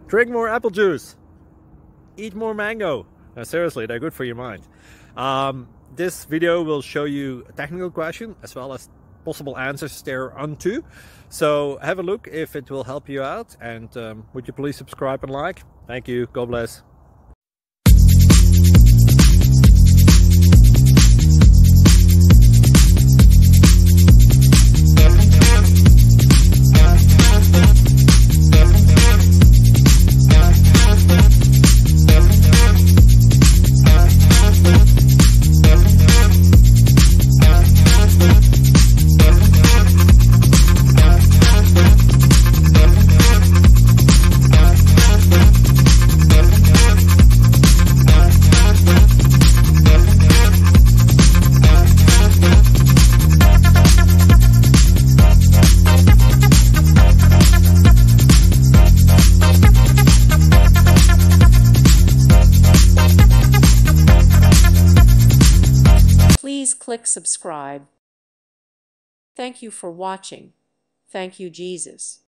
Drink more apple juice. Eat more mango. Seriously, they're good for your mind. This video will show you a technical question as well as possible answers thereunto. So have a look if it will help you out, and would you please subscribe and like? Thank you. God bless. Please click subscribe. Thank you for watching. Thank you, Jesus.